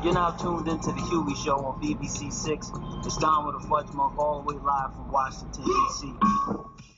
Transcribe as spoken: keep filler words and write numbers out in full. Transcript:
You're now tuned into the Huey Show on B B C six. It's Don with a Fudge Monk all the way live from Washington, D C